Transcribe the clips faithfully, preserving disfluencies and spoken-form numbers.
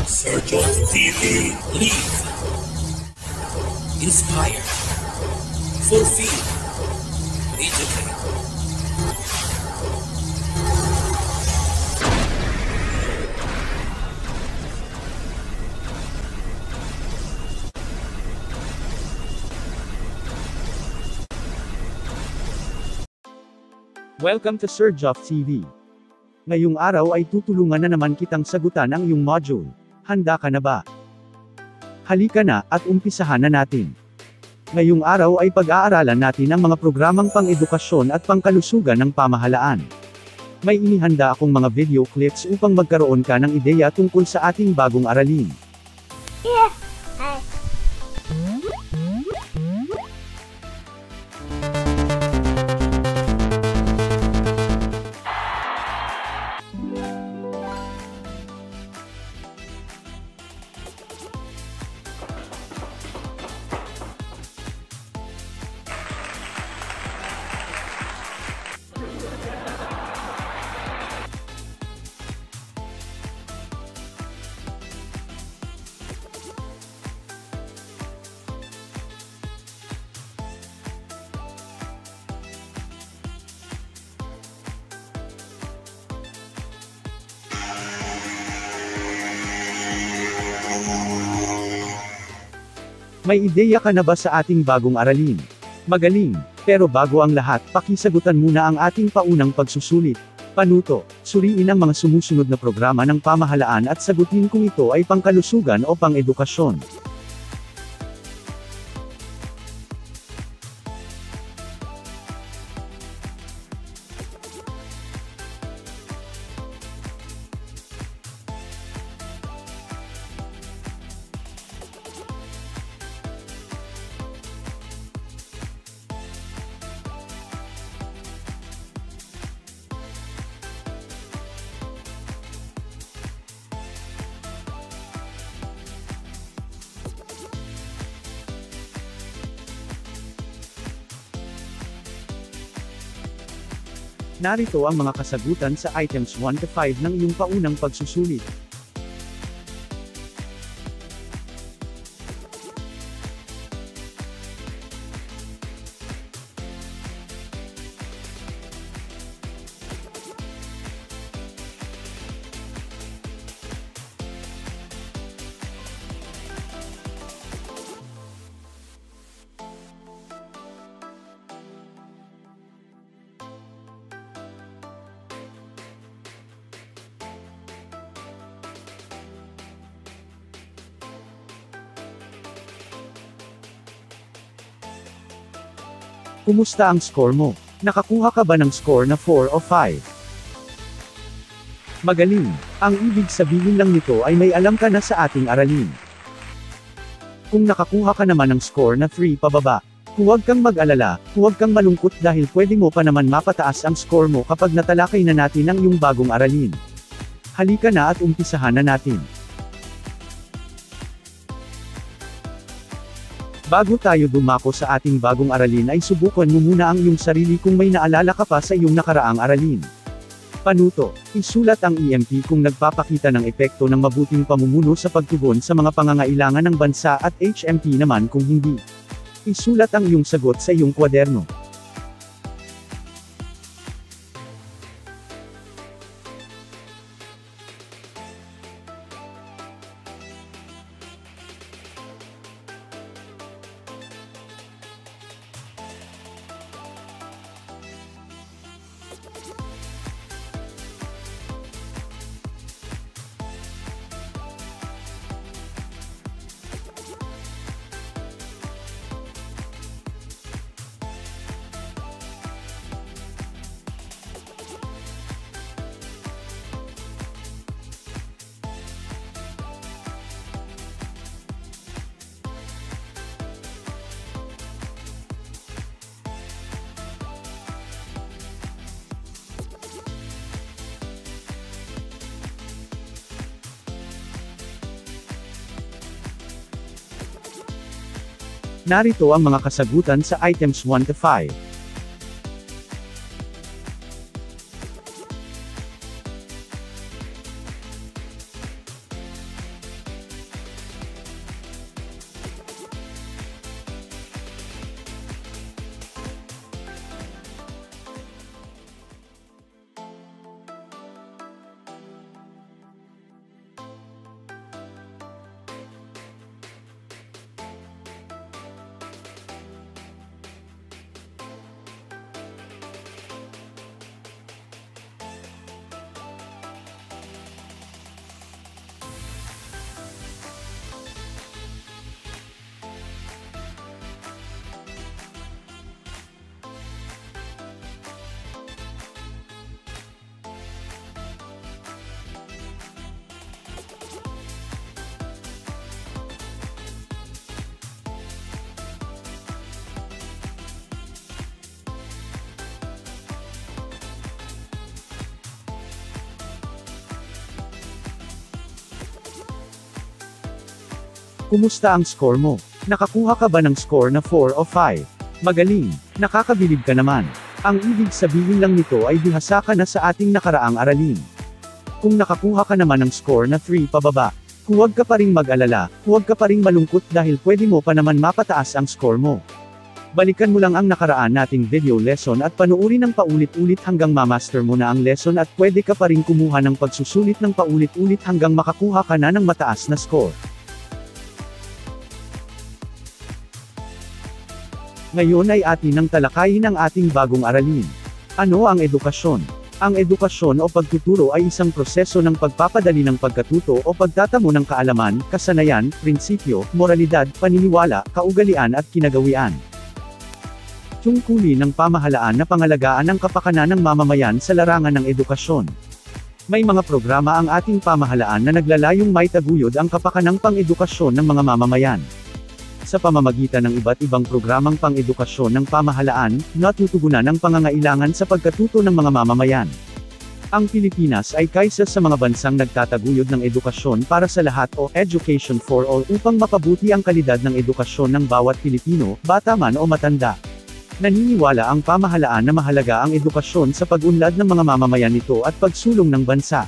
Sergio T V. Lead. Inspire. Fulfill. Educate. Welcome to Sergio T V. Ngayong araw ay tutulungan na naman kitang sagutan ang iyong module. Handa ka na ba? Halika na, at umpisahan na natin. Ngayong araw ay pag-aaralan natin ang mga programang pang-edukasyon at pangkalusugan ng pamahalaan. May inihanda akong mga video clips upang magkaroon ka ng ideya tungkol sa ating bagong aralin. Yeah. Hi. May ideya ka na ba sa ating bagong aralin? Magaling! Pero bago ang lahat, pakisagutan muna ang ating paunang pagsusulit. Panuto, suriin ang mga sumusunod na programa ng pamahalaan at sagutin kung ito ay pangkalusugan o pang-edukasyon. Narito ang mga kasagutan sa items one to five ng iyong paunang pagsusulit. Kumusta ang score mo? Nakakuha ka ba ng score na four o five? Magaling! Ang ibig sabihin lang nito ay may alam ka na sa ating aralin. Kung nakakuha ka naman ng score na three pababa, huwag kang mag-alala, huwag kang malungkot dahil pwede mo pa naman mapataas ang score mo kapag natalakay na natin ang iyong bagong aralin. Halika na at umpisahan na natin. Bago tayo dumako sa ating bagong aralin ay subukan mo muna ang iyong sarili kung may naalala ka pa sa iyong nakaraang aralin. Panuto, isulat ang E M P kung nagpapakita ng epekto ng mabuting pamumuno sa pagtugon sa mga pangangailangan ng bansa at H M P naman kung hindi. Isulat ang iyong sagot sa iyong kwaderno. Narito ang mga kasagutan sa items one to five. Kumusta ang score mo? Nakakuha ka ba ng score na four o five? Magaling! Nakakabilib ka naman. Ang ibig sabihin lang nito ay bihasa ka na sa ating nakaraang aralin. Kung nakakuha ka naman ng score na three pababa, huwag ka pa ring mag-alala, huwag ka pa ring malungkot dahil pwede mo pa naman mapataas ang score mo. Balikan mo lang ang nakaraan nating video lesson at panuuri ng paulit-ulit hanggang ma-master mo na ang lesson at pwede ka pa ring kumuha ng pagsusulit ng paulit-ulit hanggang makakuha ka na ng mataas na score. Ngayon ay atin ang talakayin ang ating bagong aralin. Ano ang edukasyon? Ang edukasyon o pagtuturo ay isang proseso ng pagpapadali ng pagkatuto o pagtatamo ng kaalaman, kasanayan, prinsipyo, moralidad, paniniwala, kaugalian at kinagawian. Tungkulin ng pamahalaan na pangalagaan ang kapakanan ng mamamayan sa larangan ng edukasyon. May mga programa ang ating pamahalaan na naglalayong maitaguyod ang kapakanang pang-edukasyon ng mga mamamayan. Sa pamamagitan ng iba't ibang programang pang-edukasyon ng pamahalaan, natutugunan ang pangangailangan sa pagkatuto ng mga mamamayan. Ang Pilipinas ay kaisa sa mga bansang nagtataguyod ng edukasyon para sa lahat o Education for All upang mapabuti ang kalidad ng edukasyon ng bawat Pilipino, bata man o matanda. Naniniwala ang pamahalaan na mahalaga ang edukasyon sa pag-unlad ng mga mamamayan nito at pagsulong ng bansa.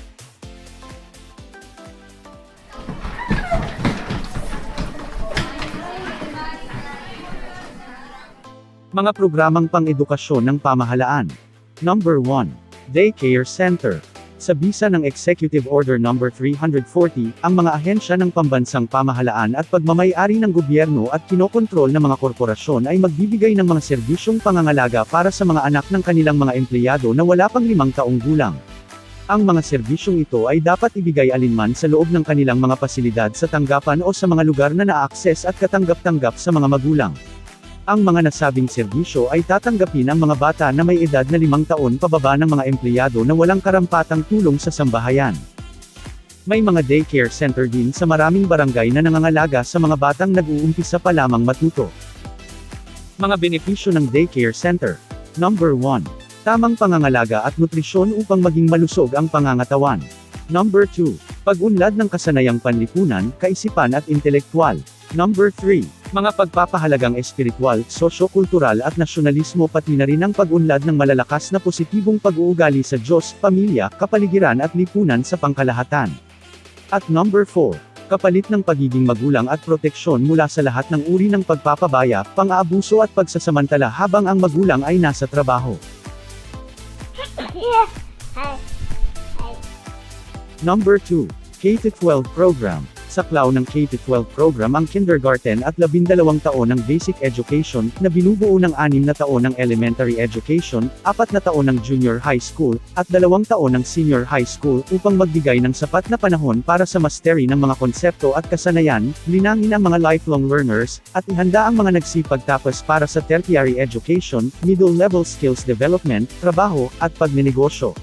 Mga programang pang-edukasyon ng pamahalaan. Number one. Daycare Center. Sa bisa ng Executive Order number three forty, ang mga ahensya ng pambansang pamahalaan at pagmamay-ari ng gobyerno at kinokontrol ng mga korporasyon ay magbibigay ng mga serbisyong pangangalaga para sa mga anak ng kanilang mga empleyado na wala pang limang taong gulang. Ang mga serbisyong ito ay dapat ibigay alinman sa loob ng kanilang mga pasilidad sa tanggapan o sa mga lugar na na-access at katanggap-tanggap sa mga magulang. Ang mga nasabing serbisyo ay tatanggapin ang mga bata na may edad na limang taon pababa ng mga empleyado na walang karampatang tulong sa sambahayan. May mga daycare center din sa maraming barangay na nangangalaga sa mga batang nag-uumpisa pa lamang matuto. Mga benepisyo ng daycare center. Number one. Tamang pangangalaga at nutrisyon upang maging malusog ang pangangatawan. Number two. Pag-unlad ng kasanayang panlipunan, kaisipan at intelektual. Number three. Mga pagpapahalagang espiritual, sosyo-kultural at nasyonalismo pati na rin ang pag-unlad ng malalakas na positibong pag-uugali sa Diyos, pamilya, kapaligiran at lipunan sa pangkalahatan. At number four. Kapalit ng pagiging magulang at proteksyon mula sa lahat ng uri ng pagpapabaya, pang-aabuso at pagsasamantala habang ang magulang ay nasa trabaho. Yeah. Hi. Hi. Number two. K through twelve Program. Saklaw ng K through twelve program ang kindergarten at labindalawang taon ng basic education, na binubuo ng anim na taon ng elementary education, apat na taon ng junior high school, at dalawang taon ng senior high school, upang magbigay ng sapat na panahon para sa mastery ng mga konsepto at kasanayan, linangin ang mga lifelong learners, at ihanda ang mga nagsipagtapos para sa tertiary education, middle-level skills development, trabaho, at pagnenegosyo.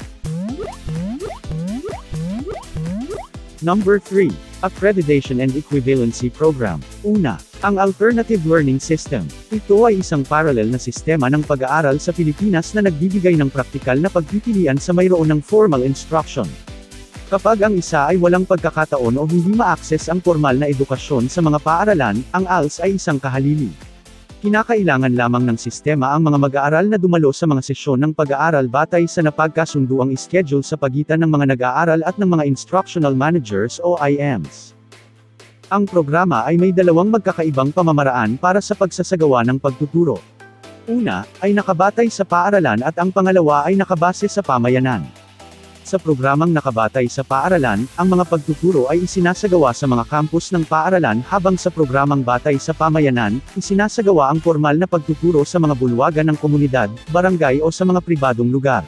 Number three. Accreditation and Equivalency Program. Una, ang Alternative Learning System. Ito ay isang parallel na sistema ng pag-aaral sa Pilipinas na nagbibigay ng praktikal na pagpipilian sa mayroon ng formal instruction. Kapag ang isa ay walang pagkakataon o hindi ma-access ang formal na edukasyon sa mga paaralan, ang A L S ay isang kahalili. Kinakailangan lamang ng sistema ang mga mag-aaral na dumalo sa mga sesyon ng pag-aaral batay sa napagkasunduang schedule sa pagitan ng mga nag-aaral at ng mga instructional managers o I Ms. Ang programa ay may dalawang magkakaibang pamamaraan para sa pagsasagawa ng pagtuturo. Una, ay nakabatay sa paaralan at ang pangalawa ay nakabase sa pamayanan. Sa programang nakabatay sa paaralan, ang mga pagtuturo ay isinasagawa sa mga campus ng paaralan habang sa programang batay sa pamayanan, isinasagawa ang formal na pagtuturo sa mga bulwagan ng komunidad, barangay o sa mga pribadong lugar.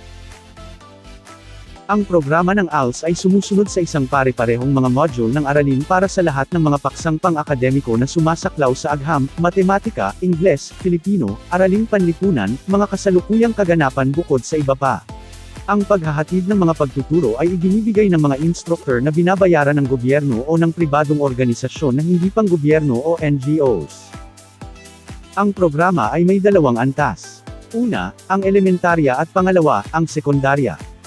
Ang programa ng A L S ay sumusunod sa isang pare-parehong mga module ng aralin para sa lahat ng mga paksang pang-akademiko na sumasaklaw sa agham, matematika, Ingles, Filipino, araling panlipunan, mga kasalukuyang kaganapan bukod sa iba pa. Ang paghahatid ng mga pagtuturo ay ibinibigay ng mga instructor na binabayaran ng gobyerno o ng pribadong organisasyon na hindi pang gobyerno o N G Os. Ang programa ay may dalawang antas. Una, ang elementarya at pangalawa, ang sekundarya.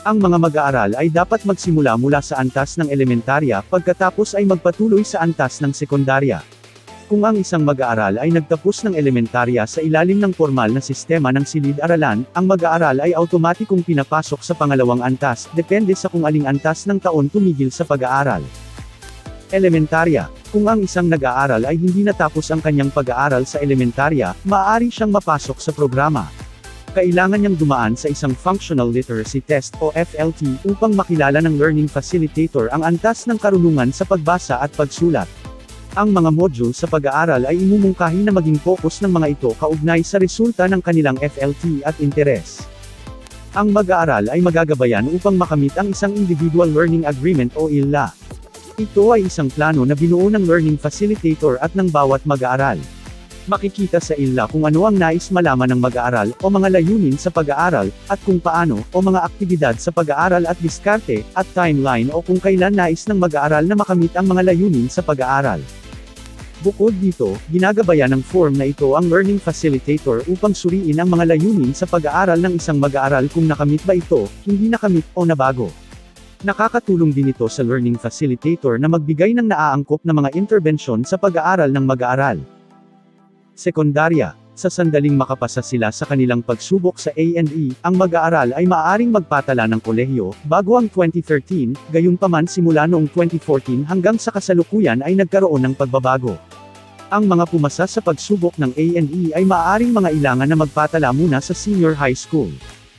Ang mga mag-aaral ay dapat magsimula mula sa antas ng elementarya, pagkatapos ay magpatuloy sa antas ng sekundarya. Kung ang isang mag-aaral ay nagtapos ng elementarya sa ilalim ng formal na sistema ng silid-aralan, ang mag-aaral ay automatikong pinapasok sa pangalawang antas, depende sa kung aling antas ng taon tumigil sa pag-aaral. Elementarya. Kung ang isang nag-aaral ay hindi natapos ang kanyang pag-aaral sa elementarya, maaari siyang mapasok sa programa. Kailangan niyang dumaan sa isang Functional Literacy Test o F L T upang makilala ng Learning Facilitator ang antas ng karunungan sa pagbasa at pagsulat. Ang mga module sa pag-aaral ay imumungkahi na maging focus ng mga ito kaugnay sa resulta ng kanilang F L T at interes. Ang mag-aaral ay magagabayan upang makamit ang isang Individual Learning Agreement o I L A. Ito ay isang plano na binuo ng Learning Facilitator at ng bawat mag-aaral. Makikita sa I L A kung ano ang nais malaman ng mag-aaral, o mga layunin sa pag-aaral, at kung paano, o mga aktibidad sa pag-aaral at diskarte, at timeline o kung kailan nais ng mag-aaral na makamit ang mga layunin sa pag-aaral. Bukod dito, ginagabayan ng form na ito ang Learning Facilitator upang suriin ang mga layunin sa pag-aaral ng isang mag-aaral kung nakamit ba ito, hindi nakamit, o nabago. Nakakatulong din ito sa Learning Facilitator na magbigay ng naaangkop na mga interbensyon sa pag-aaral ng mag-aaral. Sekundarya. Sa sandaling makapasa sila sa kanilang pagsubok sa A and E, ang mag-aaral ay maaaring magpatala ng kolehiyo, bago ang twenty thirteen, gayunpaman simula noong twenty fourteen hanggang sa kasalukuyan ay nagkaroon ng pagbabago. Ang mga pumasa sa pagsubok ng A and E ay maaaring mga ilangan na magpatala muna sa senior high school.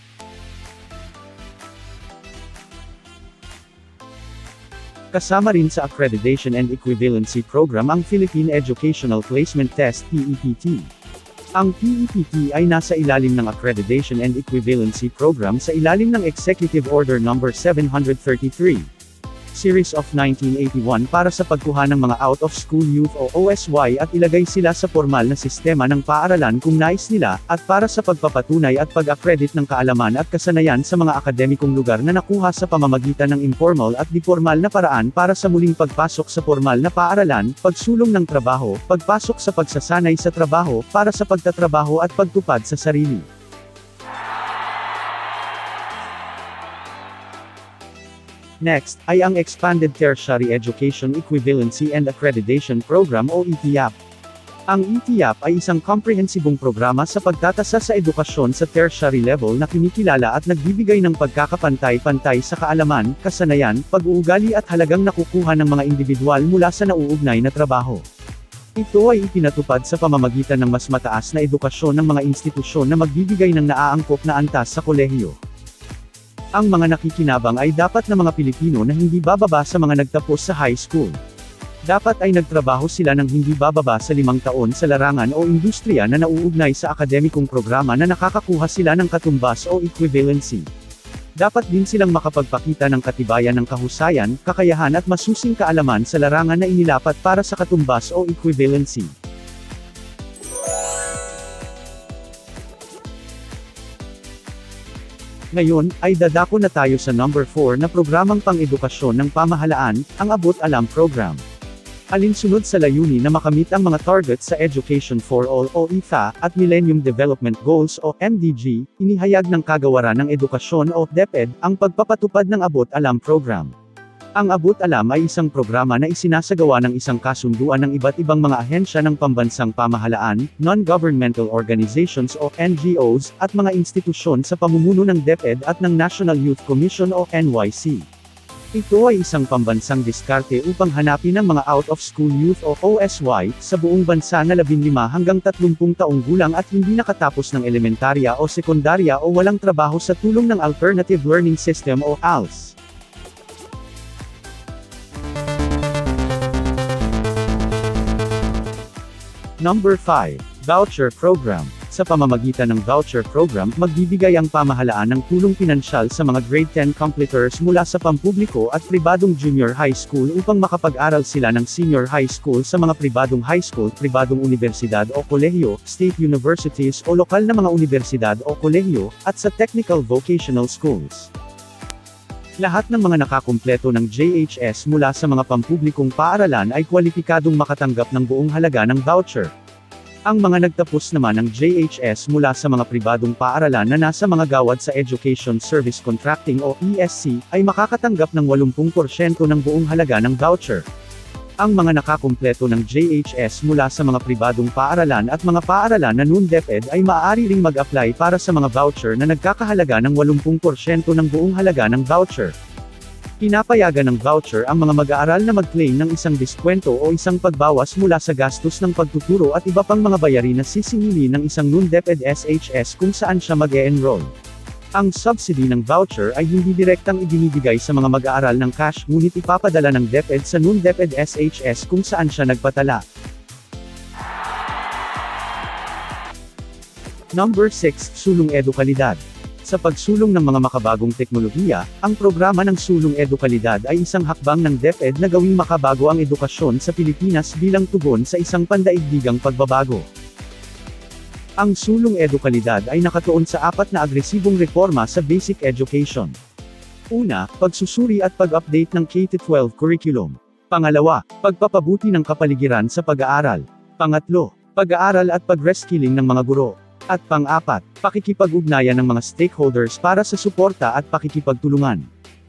Kasama rin sa Accreditation and Equivalency Program ang Philippine Educational Placement Test P E P T. Ang P E P T ay nasa ilalim ng Accreditation and Equivalency Program sa ilalim ng Executive Order number seven thirty-three, Series of nineteen eighty-one para sa pagkuha ng mga out-of-school youth o O S Y at ilagay sila sa formal na sistema ng paaralan kung nais nila, at para sa pagpapatunay at pag-accredit ng kaalaman at kasanayan sa mga akademikong lugar na nakuha sa pamamagitan ng informal at di-formal na paraan para sa muling pagpasok sa formal na paaralan, pagsulong ng trabaho, pagpasok sa pagsasanay sa trabaho, para sa pagtatrabaho at pagtupad sa sarili. Next, ay ang Expanded Tertiary Education Equivalency and Accreditation Program o E T A P. Ang E T A P ay isang komprehensibong programa sa pagtatasa sa edukasyon sa tertiary level na kinikilala at nagbibigay ng pagkakapantay-pantay sa kaalaman, kasanayan, pag-uugali at halagang nakukuha ng mga individual mula sa nauugnay na trabaho. Ito ay ipinatupad sa pamamagitan ng mas mataas na edukasyon ng mga institusyon na magbibigay ng naaangkop na antas sa kolehiyo. Ang mga nakikinabang ay dapat na mga Pilipino na hindi bababa sa mga nagtapos sa high school. Dapat ay nagtrabaho sila ng hindi bababa sa limang taon sa larangan o industriya na nauugnay sa akademikong programa na nakakakuha sila ng katumbas o equivalency. Dapat din silang makapagpakita ng katibayan ng kahusayan, kakayahan at masusing kaalaman sa larangan na inilapat para sa katumbas o equivalency. Ngayon, ay dadako na tayo sa number four na programang pang-edukasyon ng pamahalaan, ang Abot Alam Program. Alinsunod sa layunin na makamit ang mga targets sa Education for All o I T A, at Millennium Development Goals o M D G, inihayag ng Kagawaran ng Edukasyon o DepEd, ang pagpapatupad ng Abot Alam Program. Ang Abot Alam ay isang programa na isinasagawa ng isang kasunduan ng iba't ibang mga ahensya ng pambansang pamahalaan, non-governmental organizations o N G Os, at mga institusyon sa pamumuno ng DepEd at ng National Youth Commission o N Y C. Ito ay isang pambansang diskarte upang hanapin ang mga out-of-school youth o O S Y, sa buong bansa na labinlima hanggang tatlumpung taong gulang at hindi nakatapos ng elementarya o sekundarya o walang trabaho sa tulong ng Alternative Learning System o A L S. Number five. Voucher Program. Sa pamamagitan ng voucher program, magbibigay ang pamahalaan ng tulong pinansyal sa mga grade ten completers mula sa pampubliko at pribadong junior high school upang makapag-aral sila ng senior high school sa mga pribadong high school, pribadong universidad o kolehiyo, state universities o lokal na mga universidad o kolehiyo, at sa technical vocational schools. Lahat ng mga nakakumpleto ng J H S mula sa mga pampublikong paaralan ay kwalipikadong makatanggap ng buong halaga ng voucher. Ang mga nagtapos naman ng J H S mula sa mga pribadong paaralan na nasa mga gawad sa Education Service Contracting o E S C, ay makakatanggap ng eighty percent ng buong halaga ng voucher. Ang mga nakakumpleto ng J H S mula sa mga pribadong paaralan at mga paaralan na non-DepEd ay maaari ring mag-apply para sa mga voucher na nagkakahalaga ng eighty percent ng buong halaga ng voucher. Pinapayagan ng voucher ang mga mag-aaral na mag-claim ng isang diskwento o isang pagbawas mula sa gastos ng pagtuturo at iba pang mga bayarin na sisingili ng isang non-DepEd S H S kung saan siya mag-e-enroll. Ang subsidy ng voucher ay hindi direktang ibinibigay sa mga mag-aaral ng cash, ngunit ipapadala ng DepEd sa non-DepEd S H S kung saan siya nagpatala. Number six, Sulong Edukalidad. Sa pagsulong ng mga makabagong teknolohiya, ang programa ng Sulong Edukalidad ay isang hakbang ng DepEd na gawing makabago ang edukasyon sa Pilipinas bilang tugon sa isang pandaigdigang pagbabago. Ang Sulong Edukalidad ay nakatuon sa apat na agresibong reforma sa basic education. Una, pagsusuri at pag-update ng K twelve curriculum. Pangalawa, pagpapabuti ng kapaligiran sa pag-aaral. Pangatlo, pag-aaral at pag-reskilling ng mga guro. At pang-apat, pakikipag-ugnayan ng mga stakeholders para sa suporta at pakikipagtulungan.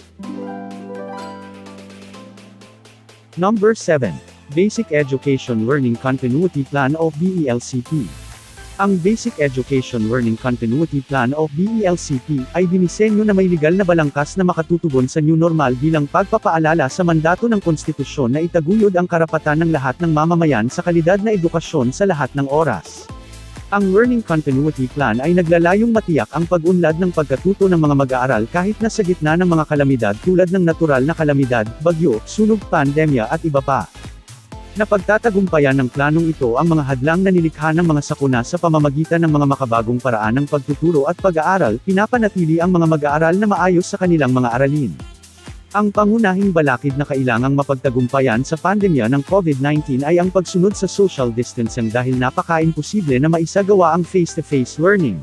Number seven. Basic Education Learning Continuity Plan o B E L C P. Ang Basic Education Learning Continuity Plan o B E L C P ay dinisenyo na may legal na balangkas na makatutugon sa new normal bilang pagpapaalala sa mandato ng konstitusyon na itaguyod ang karapatan ng lahat ng mamamayan sa kalidad na edukasyon sa lahat ng oras. Ang Learning Continuity Plan ay naglalayong matiyak ang pag-unlad ng pagkatuto ng mga mag-aaral kahit na sa gitna ng mga kalamidad tulad ng natural na kalamidad, bagyo, sunog, pandemya at iba pa. Napagtatagumpayan ng planong ito ang mga hadlang na nilikha ng mga sakuna sa pamamagitan ng mga makabagong paraan ng pagtuturo at pag-aaral, pinapanatili ang mga mag-aaral na maayos sa kanilang mga aralin. Ang pangunahing balakid na kailangang mapagtagumpayan sa pandemya ng COVID nineteen ay ang pagsunod sa social distancing dahil napaka-imposible na maisagawa ang face-to-face learning.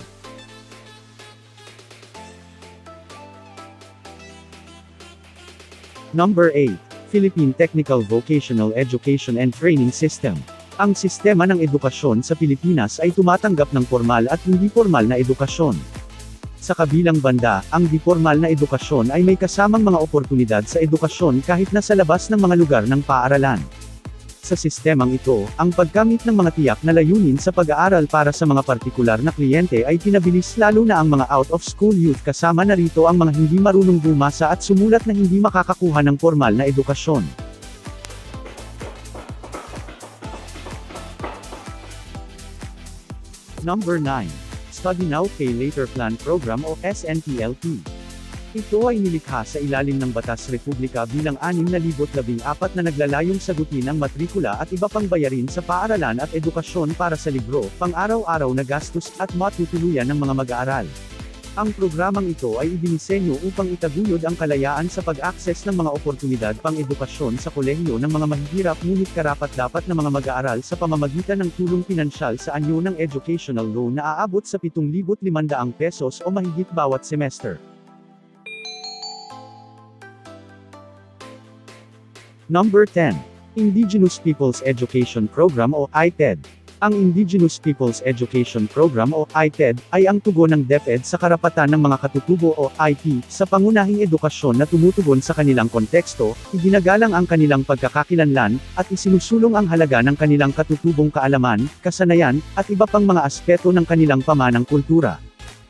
Number eight. Philippine Technical Vocational Education and Training System. Ang sistema ng edukasyon sa Pilipinas ay tumatanggap ng formal at hindi formal na edukasyon. Sa kabilang banda, ang di-formal na edukasyon ay may kasamang mga oportunidad sa edukasyon kahit na sa labas ng mga lugar ng paaralan. Sa sistemang ito, ang pagkamit ng mga tiyak na layunin sa pag-aaral para sa mga partikular na kliyente ay pinabilis lalo na ang mga out-of-school youth kasama na rito ang mga hindi marunong bumasa at sumulat na hindi makakakuha ng formal na edukasyon. Number nine. Study Now Pay Later Plan Program o S N P L P. Ito ay nilikha sa ilalim ng Batas Republika bilang six na labing apat na naglalayong sagutin ang matrikula at iba pang bayarin sa paaralan at edukasyon para sa libro, pang-araw-araw na gastos, at matutuluyan ng mga mag-aaral. Ang programang ito ay idinisenyo upang itaguyod ang kalayaan sa pag-access ng mga oportunidad pang-edukasyon sa kolehiyo ng mga mahihirap ngunit karapat-dapat na mga mag-aaral sa pamamagitan ng tulong pinansyal sa anyo ng educational loan na aabot sa pitong libo't limandaan pesos o mahigit bawat semester. Number ten. Indigenous Peoples Education Program o I P E D. Ang Indigenous Peoples Education Program o I P E D, ay ang tugon ng DepEd sa karapatan ng mga katutubo o I P, sa pangunahing edukasyon na tumutugon sa kanilang konteksto, iginagalang ang kanilang pagkakakilanlan, at isinusulong ang halaga ng kanilang katutubong kaalaman, kasanayan, at iba pang mga aspeto ng kanilang pamanang kultura.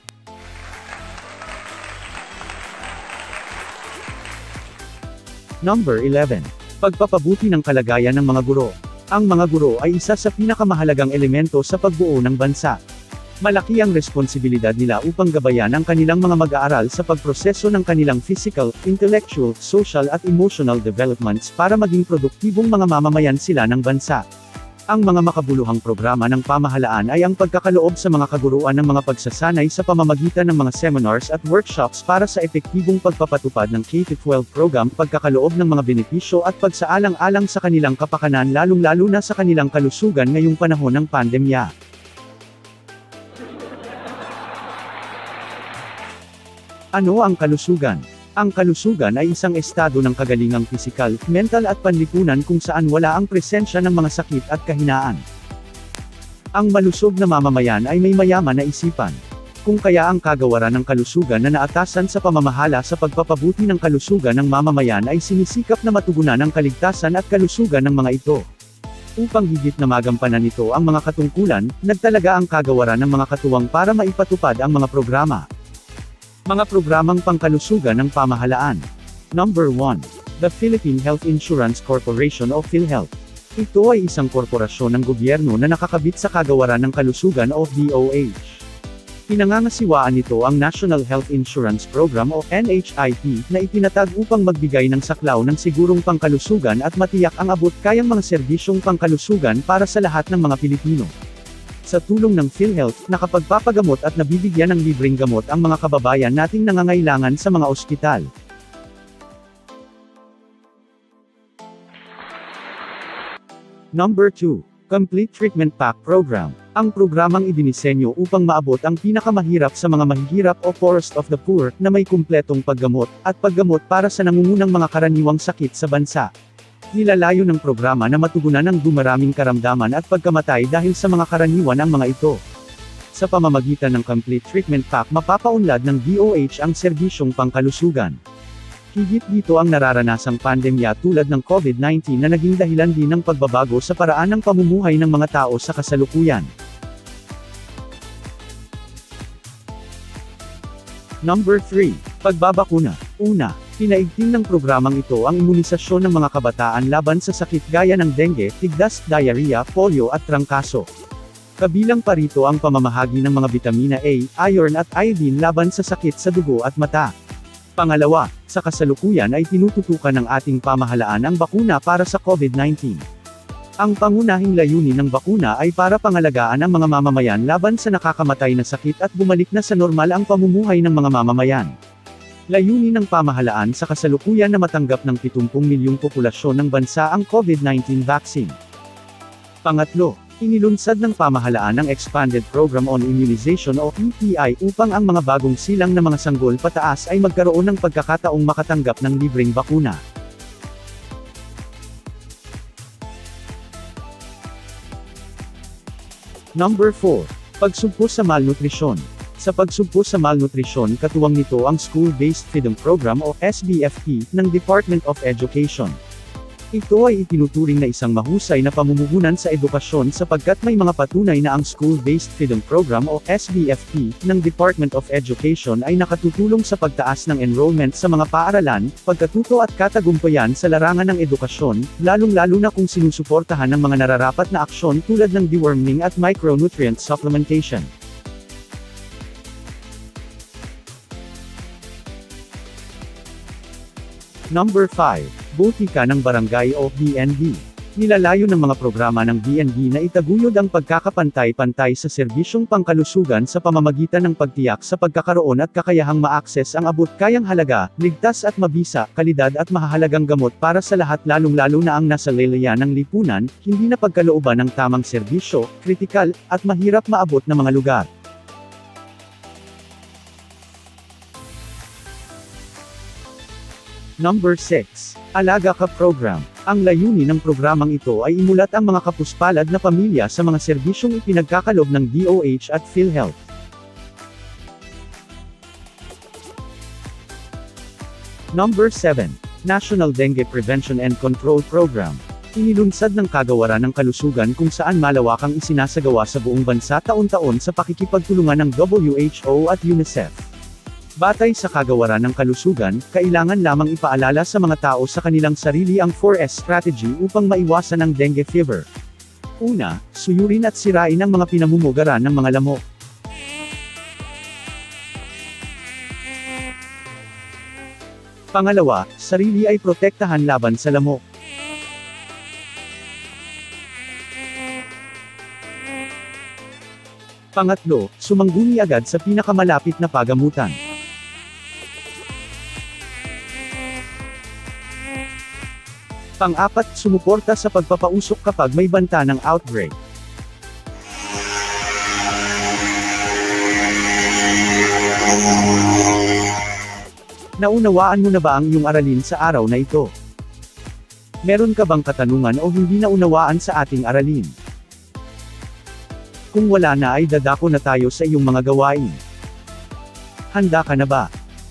Number eleven. Pagpapabuti ng kalagayan ng mga guro. Ang mga guro ay isa sa pinakamahalagang elemento sa pagbuo ng bansa. Malaki ang responsibilidad nila upang gabayan ang kanilang mga mag-aaral sa pagproseso ng kanilang physical, intellectual, social at emotional developments para maging produktibong mga mamamayan sila ng bansa. Ang mga makabuluhang programa ng pamahalaan ay ang pagkakaloob sa mga kaguruan ng mga pagsasanay sa pamamagitan ng mga seminars at workshops para sa epektibong pagpapatupad ng K twelve program, pagkakaloob ng mga benepisyo at pagsaalang-alang sa kanilang kapakanan lalong-lalo na sa kanilang kalusugan ngayong panahon ng pandemya. Ano ang kalusugan? Ang kalusugan ay isang estado ng kagalingang pisikal, mental at panlipunan kung saan wala ang presensya ng mga sakit at kahinaan. Ang malusog na mamamayan ay may mayaman na isipan. Kung kaya ang kagawaran ng kalusugan na naatasan sa pamamahala sa pagpapabuti ng kalusugan ng mamamayan ay sinisikap na matugunan ang kaligtasan at kalusugan ng mga ito. Upang higit na magampanan nito ang mga katungkulan, nagtalaga ang kagawaran ng mga katuwang para maipatupad ang mga programa. Mga programang pangkalusugan ng pamahalaan. Number one. The Philippine Health Insurance Corporation o PhilHealth. Ito ay isang korporasyon ng gobyerno na nakakabit sa kagawaran ng kalusugan o D O H. Pinangangasiwaan nito ang National Health Insurance Program o N H I P na itinatag upang magbigay ng saklaw ng sigurong pangkalusugan at matiyak ang abot kayang mga serbisyong pangkalusugan para sa lahat ng mga Pilipino. Sa tulong ng PhilHealth, nakapagpapagamot at nabibigyan ng libreng gamot ang mga kababayan nating nangangailangan sa mga ospital. Number two. Complete Treatment Pack Program. Ang programang idinisenyo upang maabot ang pinakamahirap sa mga mahihirap o poorest of the poor, na may kumpletong paggamot, at paggamot para sa nangungunang mga karaniwang sakit sa bansa. Nilalayo ng programa na matugunan ang dumaraming karamdaman at pagkamatay dahil sa mga karaniwan ang mga ito. Sa pamamagitan ng Complete Treatment Pack mapapaunlad ng D O H ang serbisyong pangkalusugan. Higit dito ang nararanasang pandemya tulad ng COVID nineteen na naging dahilan din ng pagbabago sa paraan ng pamumuhay ng mga tao sa kasalukuyan. Number three. Pagbabakuna. Una, pinaigting ng programang ito ang imunisasyon ng mga kabataan laban sa sakit gaya ng dengue, tigdas, diarrhea, polio at trangkaso. Kabilang pa rito ang pamamahagi ng mga bitamina A, iron at iodine laban sa sakit sa dugo at mata. Pangalawa, sa kasalukuyan ay tinututukan ng ating pamahalaan ang bakuna para sa COVID nineteen. Ang pangunahing layunin ng bakuna ay para pangalagaan ang mga mamamayan laban sa nakakamatay na sakit at bumalik na sa normal ang pamumuhay ng mga mamamayan. Layunin ng pamahalaan sa kasalukuyan na matanggap ng pitungpung milyong populasyon ng bansa ang COVID nineteen vaccine. Pangatlo, inilunsad ng pamahalaan ang Expanded Program on Immunization o E P I upang ang mga bagong silang na mga sanggol pataas ay magkaroon ng pagkakataong makatanggap ng libreng bakuna. Number four. Pagsugpo sa malnutrisyon. Sa pagsugpo sa malnutrisyon, katuwang nito ang School-Based Feeding Program o S B F P ng Department of Education. Ito ay itinuturing na isang mahusay na pamumuhunan sa edukasyon sapagkat may mga patunay na ang School-Based Feeding Program o S B F P ng Department of Education ay nakatutulong sa pagtaas ng enrollment sa mga paaralan, pagkatuto at katagumpayan sa larangan ng edukasyon, lalong-lalo na kung sinusuportahan ng mga nararapat na aksyon tulad ng deworming at micronutrient supplementation. Number five. Botika ng Barangay o B N B. Nilalayo ng mga programa ng B N B na itaguyod ang pagkakapantay-pantay sa serbisyong pangkalusugan sa pamamagitan ng pagtiyak sa pagkakaroon at kakayahang ma-access ang abot kayang halaga, ligtas at mabisa, kalidad at mahahalagang gamot para sa lahat lalong-lalo na ang nasa laylayan ng lipunan, hindi na pagkalooban ng tamang serbisyo, kritikal, at mahirap maabot na mga lugar. Number six. Alaga Ka Program. Ang layunin ng programang ito ay imulat ang mga kapuspalad na pamilya sa mga serbisyong ipinagkakalob ng D O H at PhilHealth. Number seven. National Dengue Prevention and Control Program. Inilunsad ng Kagawaran ng Kalusugan kung saan malawakang isinasagawa sa buong bansa taon-taon sa pakikipagtulungan ng W H O at UNICEF. Batay sa Kagawaran ng Kalusugan, kailangan lamang ipaalala sa mga tao sa kanilang sarili ang four S strategy upang maiwasan ang dengue fever. Una, suyurin at sirain ang mga pinamumugaran ng mga lamok. Pangalawa, sarili ay protektahan laban sa lamok. Pangatlo, sumangguni agad sa pinakamalapit na pagamutan. Pang-apat, sumuporta sa pagpapausok kapag may banta ng outbreak. Naunawaan mo na ba ang iyong aralin sa araw na ito? Meron ka bang katanungan o hindi naunawaan sa ating aralin? Kung wala na ay dadako na tayo sa iyong mga gawain. Handa ka na ba?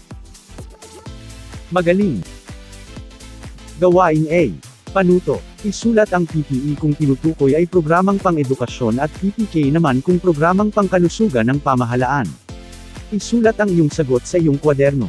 Magaling! Gawain A. Panuto. Isulat ang P P E kung tinutukoy ay programang pang-edukasyon at P P K naman kung programang pangkalusugan ng pamahalaan. Isulat ang iyong sagot sa iyong kwaderno.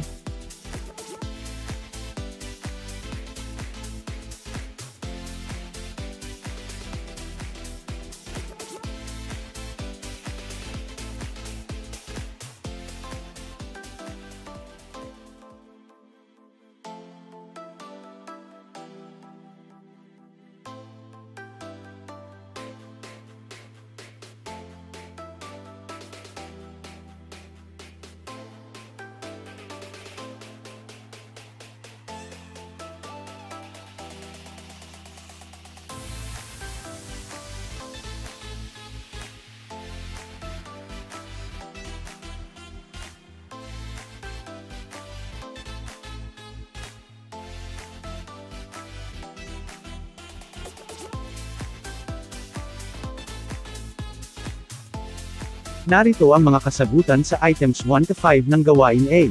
Narito ang mga kasagutan sa items one to five ng gawain A.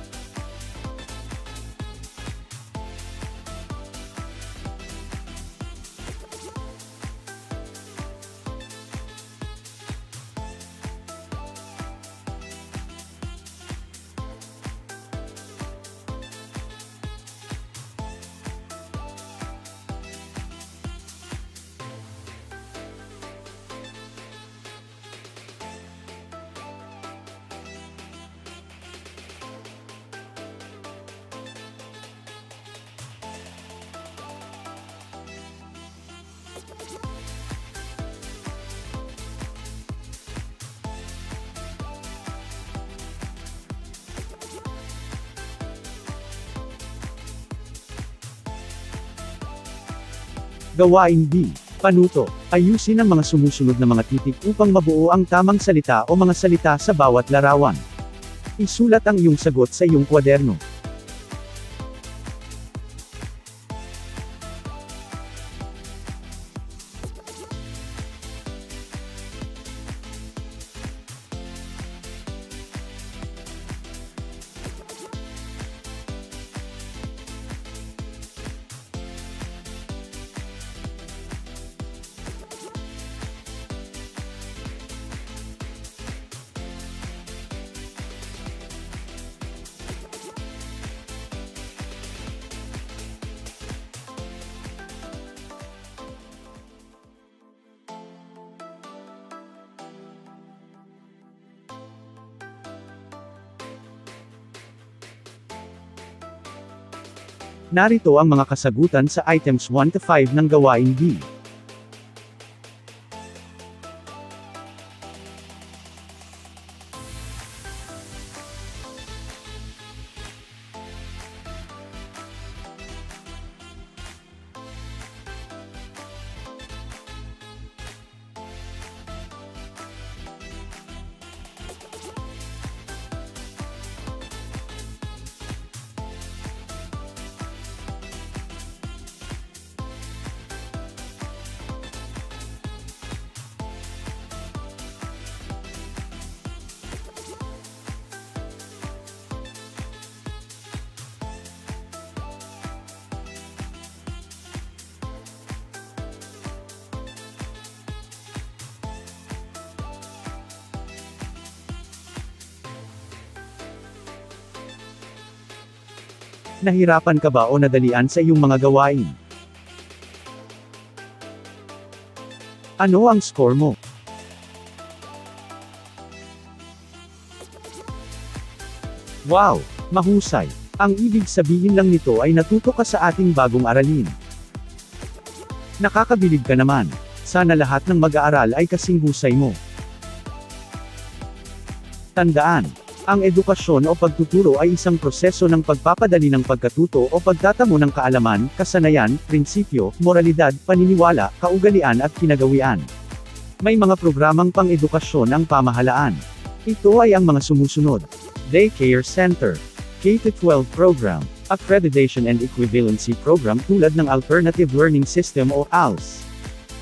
Gawain B. Panuto. Ayusin ang mga sumusunod na mga titik upang mabuo ang tamang salita o mga salita sa bawat larawan. Isulat ang iyong sagot sa iyong kwaderno. Narito ang mga kasagutan sa items one to five ng gawain B. Nahirapan ka ba o nadalian sa iyong mga gawain? Ano ang score mo? Wow! Mahusay! Ang ibig sabihin lang nito ay natuto ka sa ating bagong aralin. Nakakabilib ka naman. Sana lahat ng mag-aaral ay kasing husay mo. Tandaan! Ang edukasyon o pagtuturo ay isang proseso ng pagpapadali ng pagkatuto o pagtatamo ng kaalaman, kasanayan, prinsipyo, moralidad, paniniwala, kaugalian at kinagawian. May mga programang pang-edukasyon ang pamahalaan. Ito ay ang mga sumusunod. Daycare Center, K to twelve Program, Accreditation and Equivalency Program tulad ng Alternative Learning System o A L S.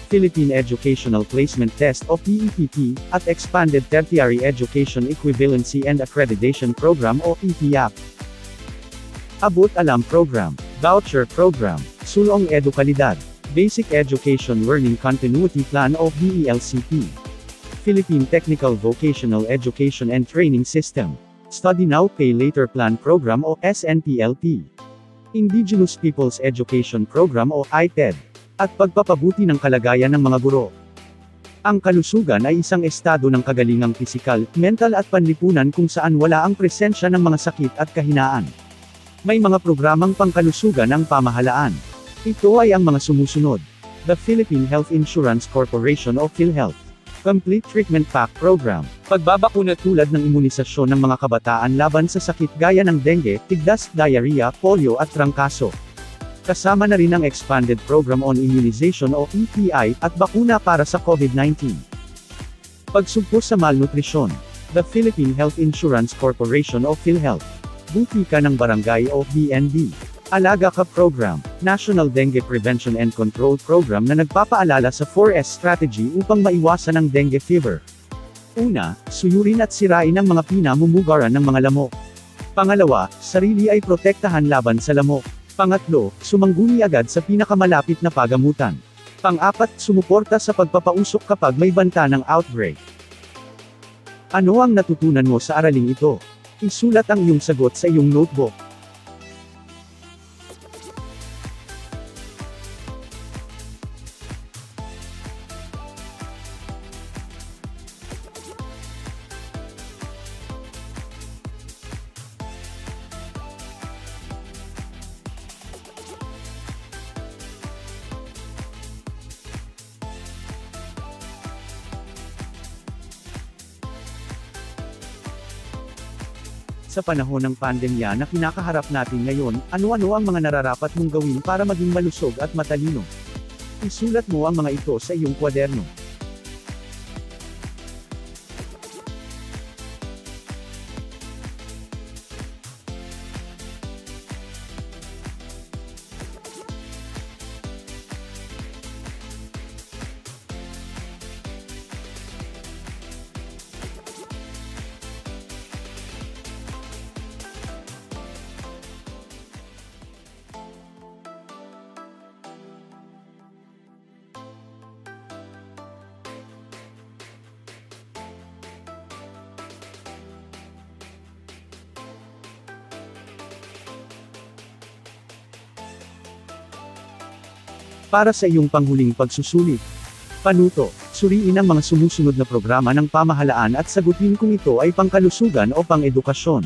Philippine Educational Placement Test o P E P T, at Expanded Tertiary Education Equivalency and Accreditation Program o E T A P. Abot Alam Program, Voucher Program, Sulong Edukalidad, Basic Education Learning Continuity Plan o B E L C P. Philippine Technical Vocational Education and Training System, Study Now Pay Later Plan Program o S N P L P. Indigenous Peoples Education Program o I P E D. At pagpapabuti ng kalagayan ng mga guro. Ang kalusugan ay isang estado ng kagalingang pisikal, mental at panlipunan kung saan wala ang presensya ng mga sakit at kahinaan. May mga programang pangkalusugan ang pamahalaan. Ito ay ang mga sumusunod. The Philippine Health Insurance Corporation o PhilHealth. Complete Treatment Pack Program. Pagbabakuna tulad ng imunisasyon ng mga kabataan laban sa sakit gaya ng dengue, tigdas, diarrhea, polio at trangkaso. Kasama na rin ang Expanded Program on Immunization o E P I, at bakuna para sa COVID nineteen. Pagsugpo sa malnutrisyon. The Philippine Health Insurance Corporation o PhilHealth. Buti ka ng Barangay o B N B. Alaga Ka Program. National Dengue Prevention and Control Program na nagpapaalala sa four S strategy upang maiwasan ang dengue fever. Una, suyurin at sirain ang mga pinamumugaran ng mga lamok. Pangalawa, sarili ay protektahan laban sa lamok. Pangatlo, sumangguni agad sa pinakamalapit na pagamutan. Pang-apat, sumuporta sa pagpapausok kapag may banta ng outbreak. Ano ang natutunan mo sa araling ito? Isulat ang iyong sagot sa iyong notebook. Sa panahon ng pandemya na kinakaharap natin ngayon, ano-ano ang mga nararapat mong gawin para maging malusog at matalino? Isulat mo ang mga ito sa iyong kwaderno. Para sa iyong panghuling pagsusulit. Panuto, suriin ang mga sumusunod na programa ng pamahalaan at sagutin kung ito ay pangkalusugan o pang-edukasyon.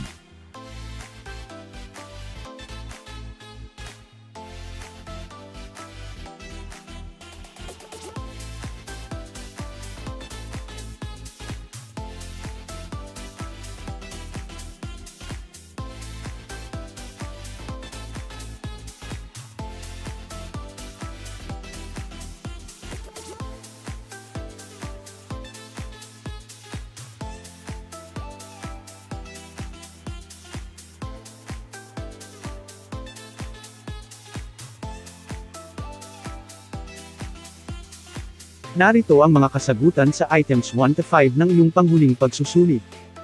Narito ang mga kasagutan sa items one to five ng iyong panghuling pagsusulit.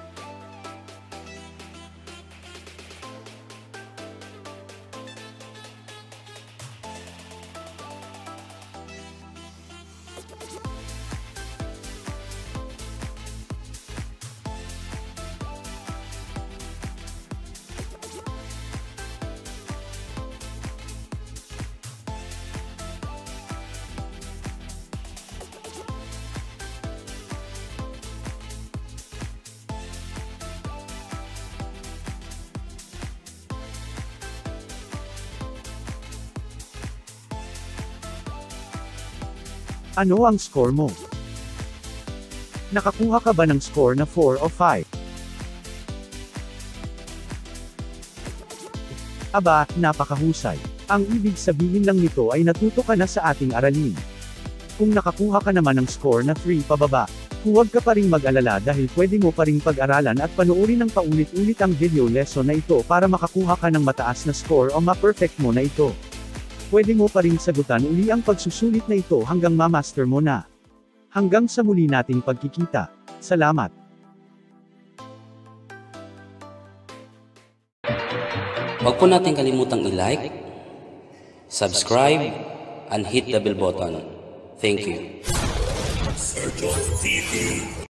Ano ang score mo? Nakakuha ka ba ng score na four o five? Aba, napakahusay. Ang ibig sabihin lang nito ay natuto ka na sa ating aralin. Kung nakakuha ka naman ng score na three pababa, huwag ka pa ring mag-alala dahil pwede mo pa ring pag-aralan at panuorin ng paulit-ulit ang video lesson na ito para makakuha ka ng mataas na score o ma-perfect mo na ito. Pwede mo pa rin sagutan uli ang pagsusulit na ito hanggang ma-master mo na. Hanggang sa muli nating pagkikita. Salamat! Huwag po natin kalimutang i-like, subscribe, and hit the bell button. Thank you. Sergeant T V.